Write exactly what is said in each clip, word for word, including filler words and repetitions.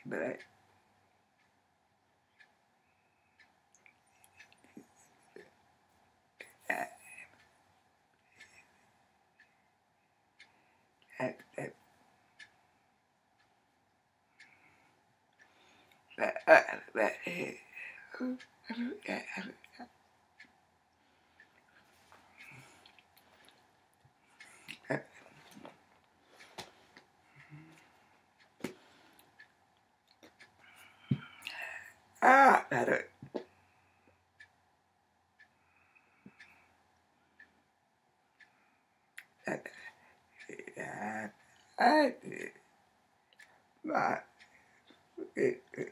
but I, I, I, I, I, I, ah, better. I, I, my, it, it,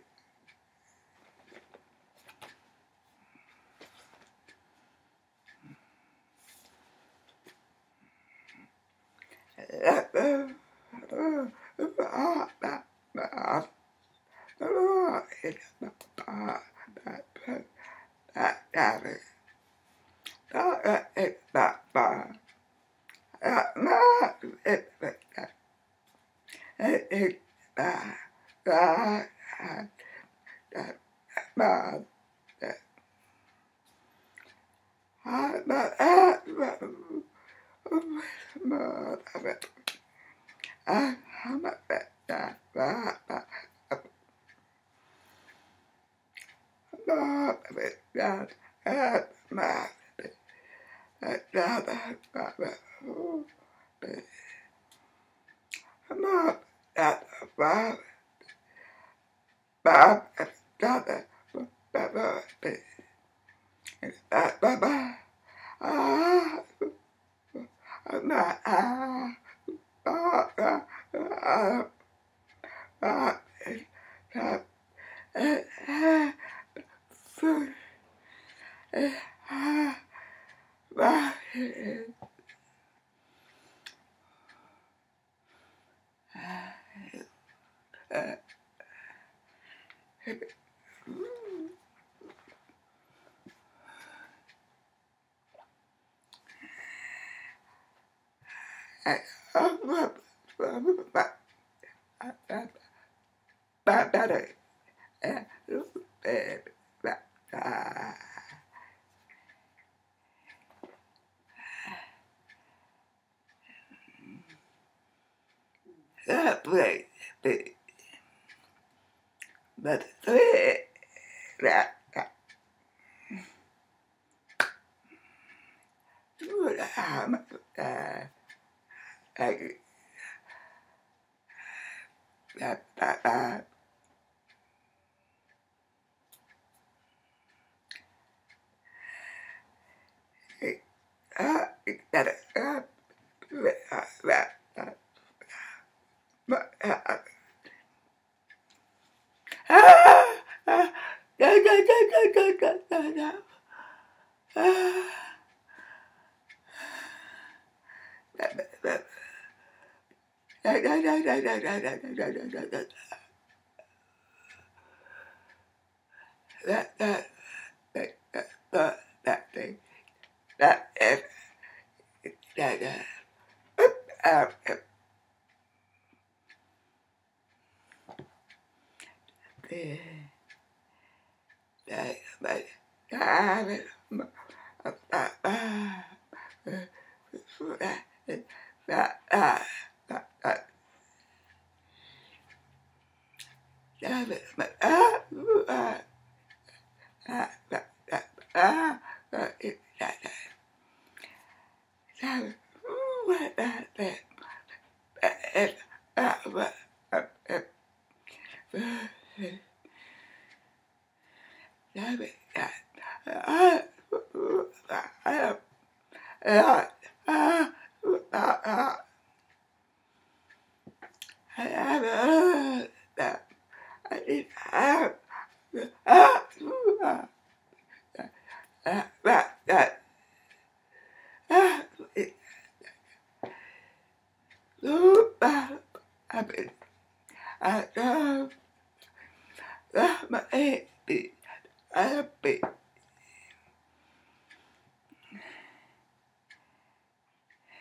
but that that that that that thing that that that that uh, that but that that that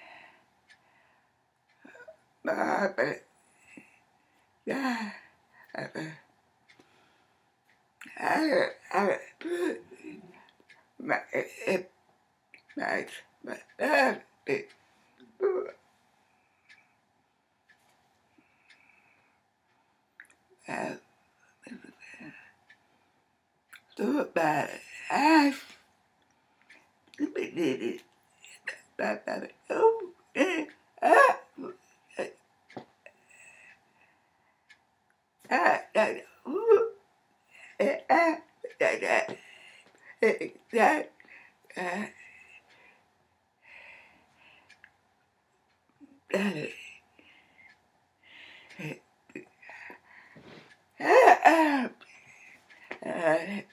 Yeah. I, I, my, it, my, my, uh, it, uh, do about it. I, did it. That, that, oh, eh, ah, eh, ah, that, ooh, eh, ah, that, that, eh, that, ah, that, eh, ah, ah, ah,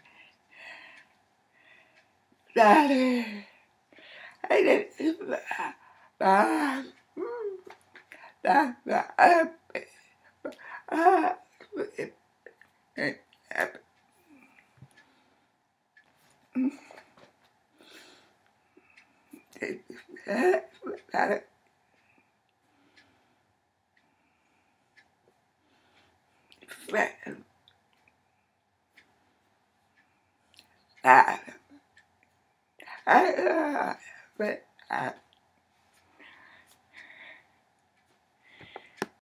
that, I didn't, ah, that, that, ah, ah, eh, eh, ah, eh, ah, that, that, that, ah, ah, but, ah,